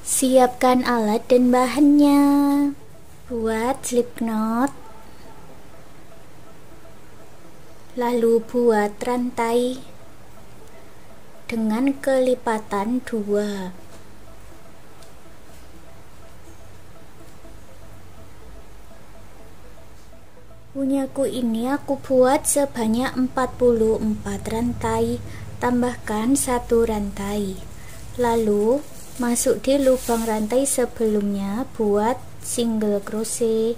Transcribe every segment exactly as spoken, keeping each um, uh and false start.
Siapkan alat dan bahannya. Buat slip knot, lalu buat rantai dengan kelipatan dua. Punyaku ini aku buat sebanyak empat puluh empat rantai, tambahkan satu rantai, lalu masuk di lubang rantai sebelumnya, buat single crochet.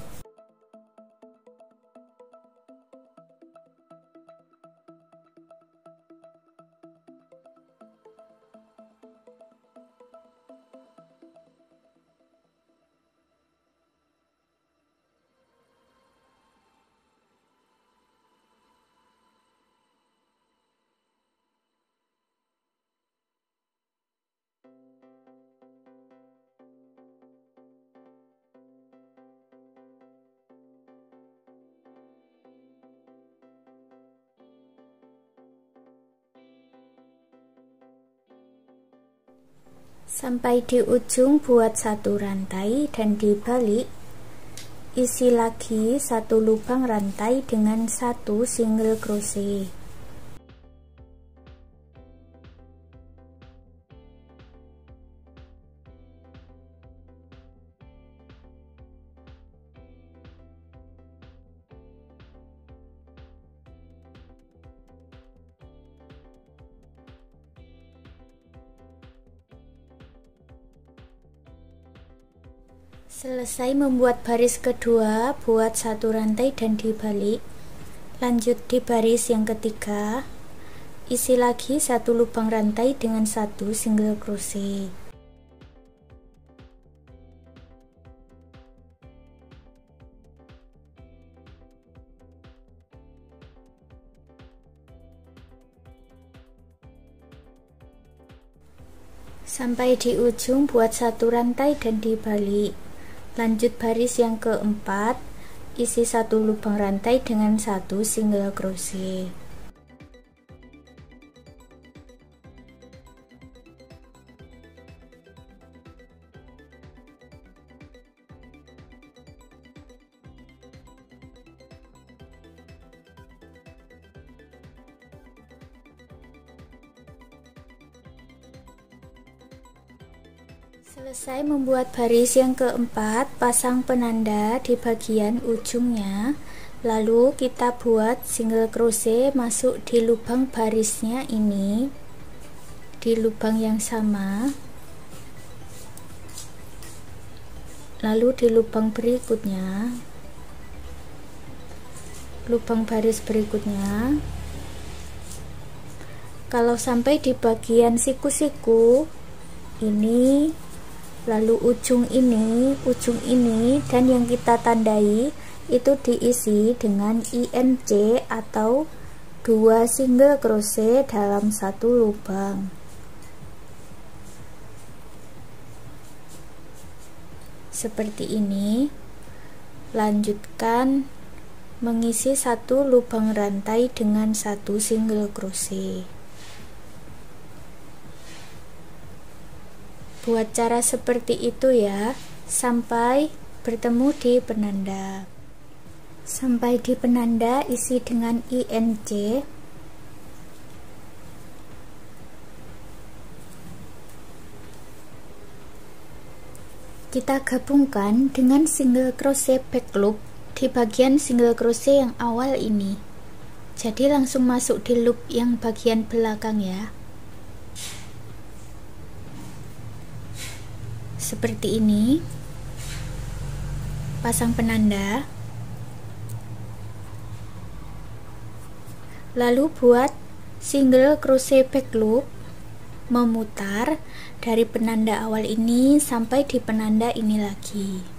Sampai di ujung buat satu rantai dan dibalik, isi lagi satu lubang rantai dengan satu single crochet. Selesai membuat baris kedua, buat satu rantai dan dibalik. Lanjut di baris yang ketiga, isi lagi satu lubang rantai dengan satu single crochet. Sampai di ujung buat satu rantai dan dibalik. Lanjut baris yang keempat, isi satu lubang rantai dengan satu single crochet. Selesai membuat baris yang keempat, pasang penanda di bagian ujungnya, lalu kita buat single crochet masuk di lubang barisnya ini, di lubang yang sama, lalu di lubang berikutnya, lubang baris berikutnya. Kalau sampai di bagian siku-siku ini, lalu ujung ini, ujung ini, dan yang kita tandai itu diisi dengan I N C atau dua single crochet dalam satu lubang. Seperti ini. Lanjutkan mengisi satu lubang rantai dengan satu single crochet. Buat cara seperti itu ya, sampai bertemu di penanda. Sampai di penanda, isi dengan I N C. Kita gabungkan dengan single crochet back loop di bagian single crochet yang awal ini. Jadi langsung masuk di loop yang bagian belakang ya. Seperti ini. Pasang penanda, lalu buat single crochet back loop, memutar dari penanda awal ini sampai di penanda ini lagi.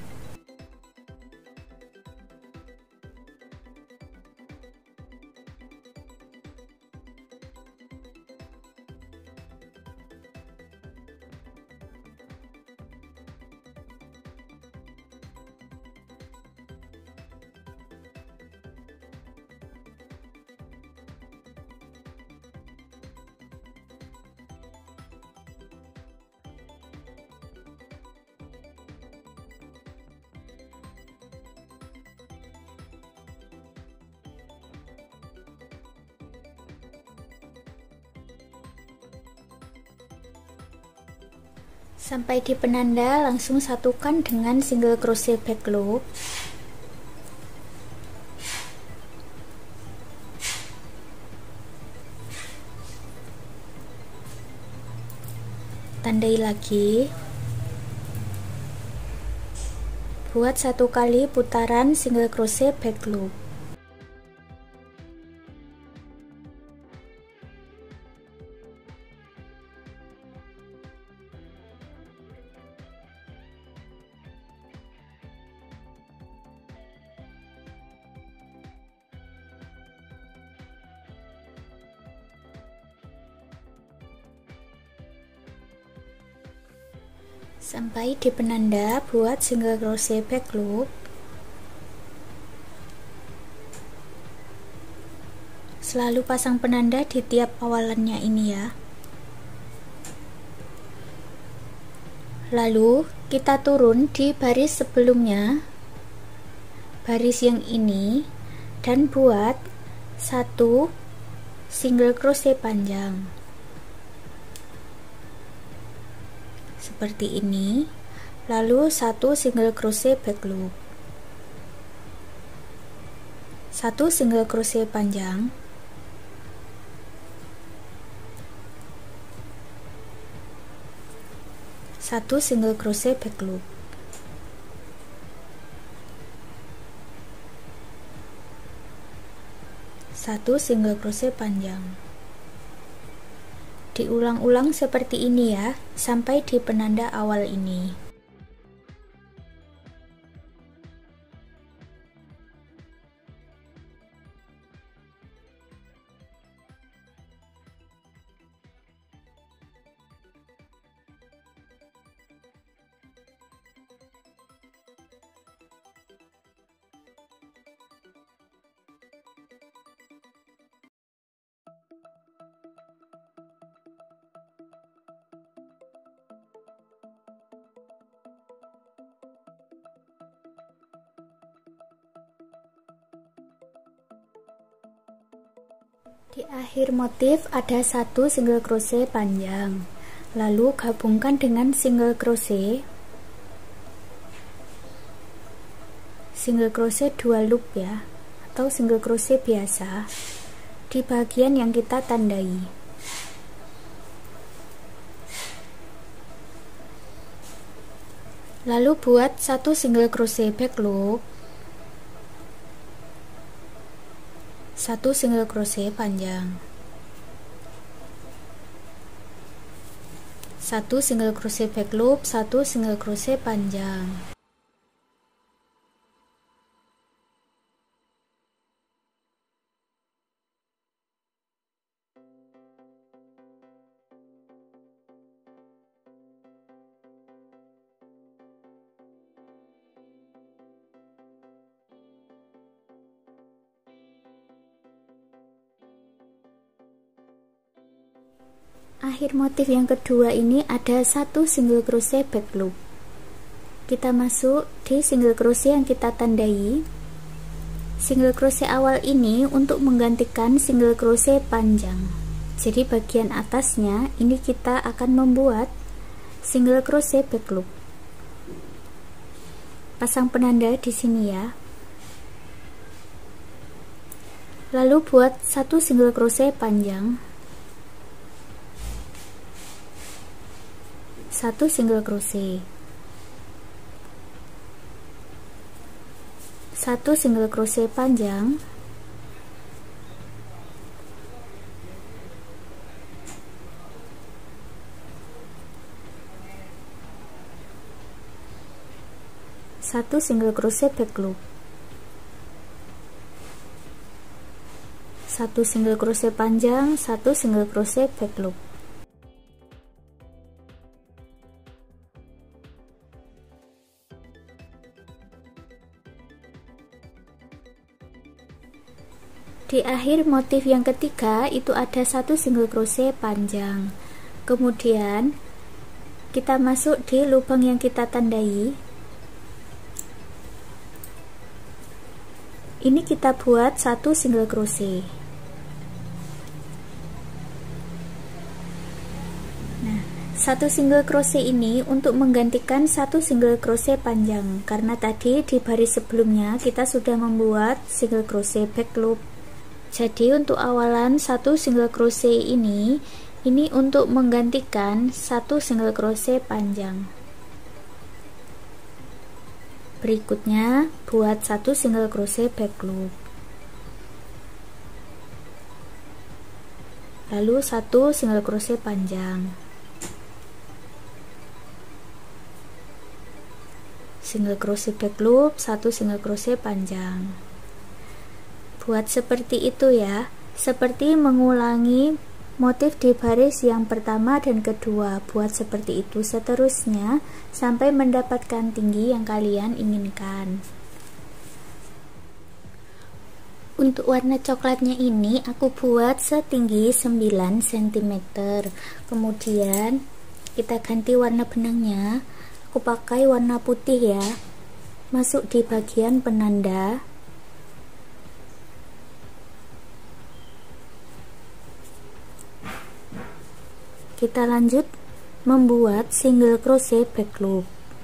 Sampai di penanda langsung satukan dengan single crochet back loop. Tandai lagi. Buat satu kali putaran single crochet back loop. Sampai di penanda buat single crochet back loop. Selalu pasang penanda di tiap awalannya ini ya. Lalu kita turun di baris sebelumnya, baris yang ini, dan buat satu single crochet panjang seperti ini, lalu satu single crochet back loop, satu single crochet panjang, satu single crochet back loop, satu single crochet panjang. Diulang-ulang seperti ini ya, sampai di penanda awal ini. Di akhir motif ada satu single crochet panjang, lalu gabungkan dengan single crochet single crochet dua loop ya, atau single crochet biasa di bagian yang kita tandai. Lalu buat satu single crochet back loop, satu single crochet panjang, satu single crochet back loop, satu single crochet panjang. Akhir motif yang kedua ini ada satu single crochet back loop. Kita masuk di single crochet yang kita tandai. Single crochet awal ini untuk menggantikan single crochet panjang. Jadi bagian atasnya ini kita akan membuat single crochet back loop. Pasang penanda di sini ya. Lalu buat satu single crochet panjang, satu single crochet, satu single crochet panjang, satu single crochet back loop, satu single crochet panjang, satu single crochet back loop. Di akhir motif yang ketiga itu ada satu single crochet panjang. Kemudian kita masuk di lubang yang kita tandai. Ini kita buat satu single crochet. Nah, Satu single crochet ini untuk menggantikan satu single crochet panjang, karena tadi di baris sebelumnya kita sudah membuat single crochet back loop. Jadi untuk awalan satu single crochet ini ini untuk menggantikan satu single crochet panjang. Berikutnya buat satu single crochet back loop, lalu satu single crochet panjang, single crochet back loop, satu single crochet panjang. Buat seperti itu ya, seperti mengulangi motif di baris yang pertama dan kedua. Buat seperti itu seterusnya sampai mendapatkan tinggi yang kalian inginkan. Untuk warna coklatnya ini aku buat setinggi sembilan sentimeter. Kemudian kita ganti warna benangnya. Aku pakai warna putih ya, masuk di bagian penanda, kita lanjut membuat single crochet back loop.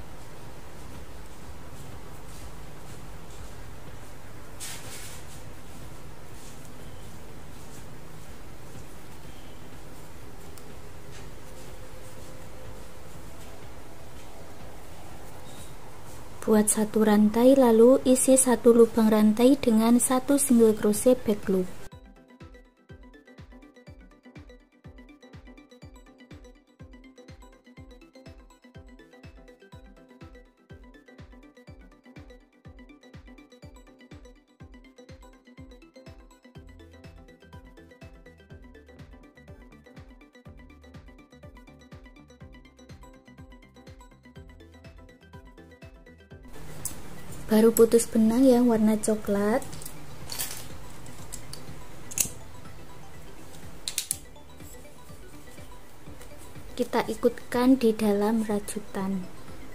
Buat satu rantai, lalu isi satu lubang rantai dengan satu single crochet back loop. Baru putus benang yang warna coklat, kita ikutkan di dalam rajutan.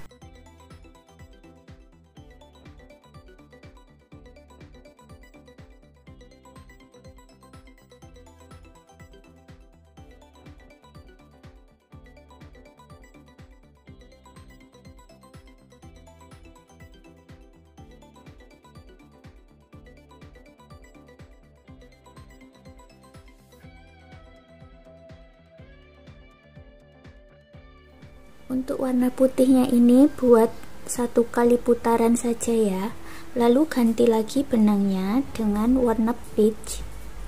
Untuk warna putihnya ini buat satu kali putaran saja ya, lalu ganti lagi benangnya dengan warna peach.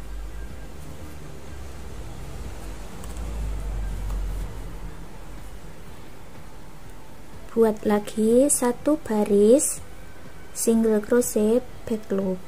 Buat lagi satu baris single crochet back loop.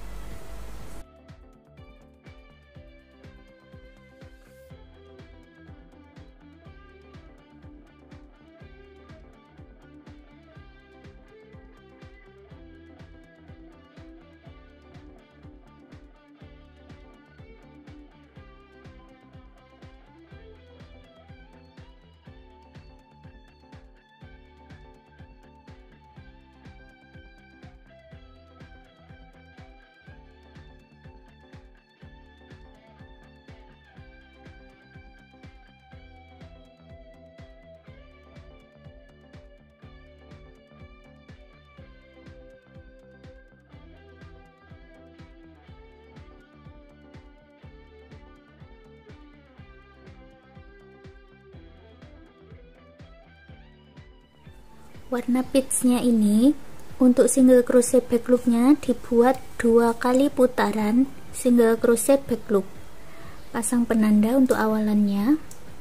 Warna peachnya ini untuk single crochet back loopnya dibuat dua kali putaran single crochet back loop. Pasang penanda untuk awalannya.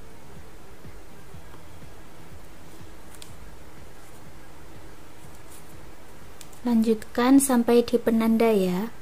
Lanjutkan sampai di penanda ya.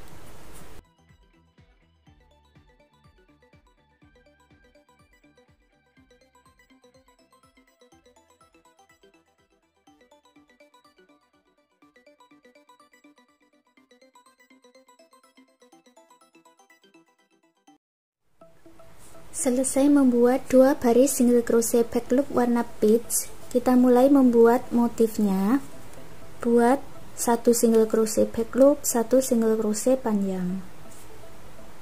Selesai membuat dua baris single crochet back loop warna peach, kita mulai membuat motifnya. Buat satu single crochet back loop, satu single crochet panjang.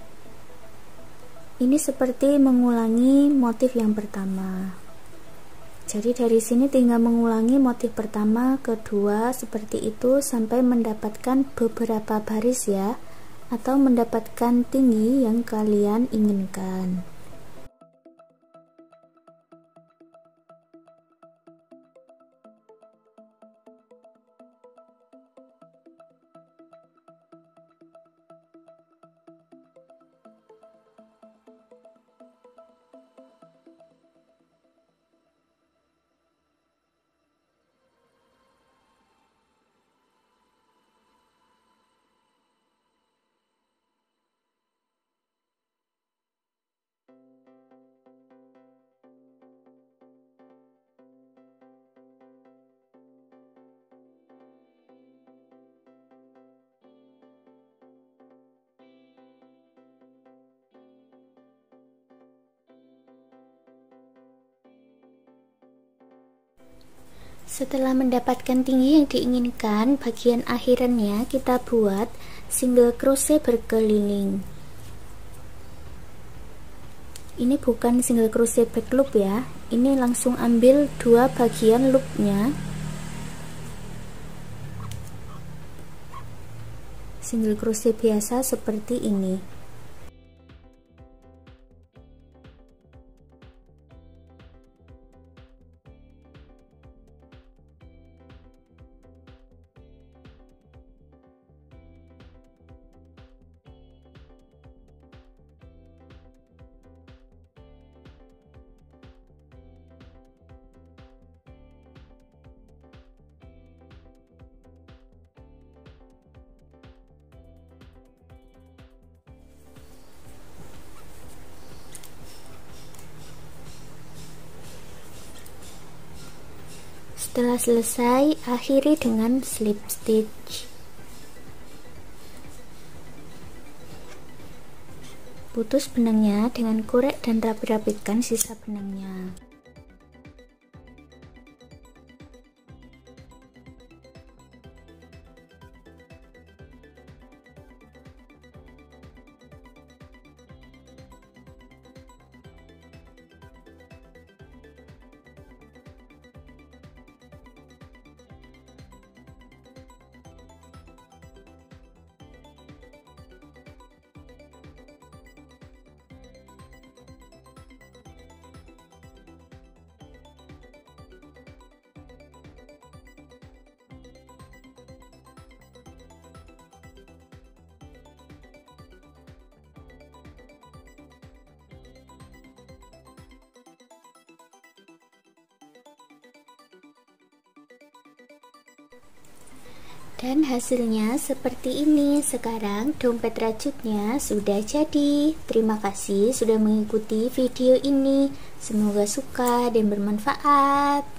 Ini seperti mengulangi motif yang pertama. Jadi dari sini tinggal mengulangi motif pertama, kedua, seperti itu sampai mendapatkan beberapa baris ya, atau mendapatkan tinggi yang kalian inginkan. Setelah mendapatkan tinggi yang diinginkan, bagian akhirnya kita buat single crochet berkeliling. Ini bukan single crochet back loop ya, ini langsung ambil dua bagian loopnya, single crochet biasa seperti ini. Setelah selesai, akhiri dengan slip stitch. Putus benangnya dengan korek dan rapi-rapikan sisa benangnya. Dan hasilnya seperti ini. Sekarang dompet rajutnya sudah jadi. Terima kasih sudah mengikuti video ini. Semoga suka dan bermanfaat.